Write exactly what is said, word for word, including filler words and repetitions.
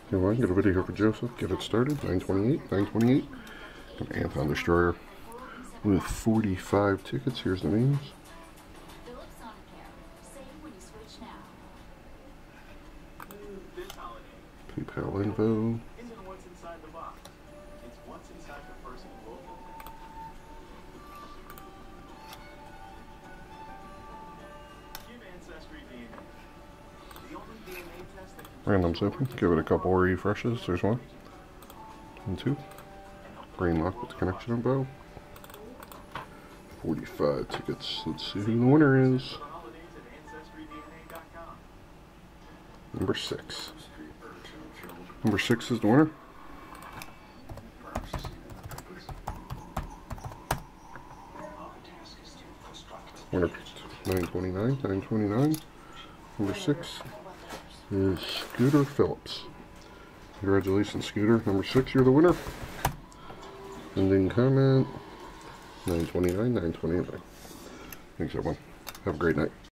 Come on, get a video here for Joseph. Get it started. nine twenty-eight, nine twenty-eight. An Anthon Destroyer with forty-five tickets. Here's the names. PayPal info. Random's open. Give it a couple refreshes. There's one. And two. Brain lock with the connection info. forty-five tickets. Let's see who the winner is. Number six. Number six is the winner. Winner nine twenty-nine, nine twenty-nine. Number six is Scooter Phillips. Congratulations, Scooter. Number six, you're the winner. Ending comment nine twenty-nine, nine twenty-nine. Thanks, everyone. Have a great night.